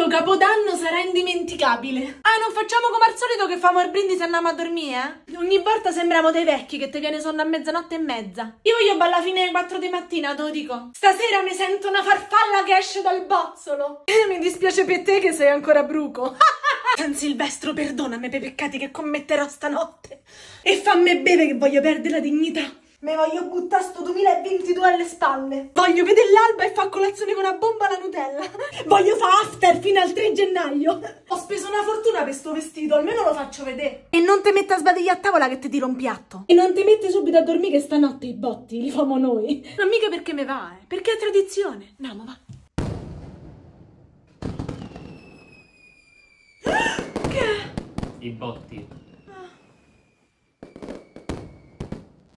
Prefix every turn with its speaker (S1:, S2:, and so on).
S1: Capodanno sarà indimenticabile. Ah, non facciamo come al solito che famo il brindisi e andiamo a dormire, eh? Ogni volta sembriamo dei vecchi che ti viene sonno a mezzanotte e mezza. Io voglio ballare fino alle 4 di mattina, te lo dico. Stasera mi sento una farfalla che esce dal bozzolo. Mi dispiace per te che sei ancora bruco. San Silvestro, perdonami per i peccati che commetterò stanotte. E fammi bere che voglio perdere la dignità. Me voglio buttare sto 2022 alle spalle. Voglio vedere l'alba e fare colazione con una bomba alla Nutella. Voglio fare after fino al 3 gennaio. Ho speso una fortuna per sto vestito, almeno lo faccio vedere. E non ti metti a sbadigliare a tavola che ti tiro un piatto. E non ti metti subito a dormire che stanotte i botti li famo noi. Non mica perché me va, perché è tradizione. Andiamo, va. Che è?
S2: I botti.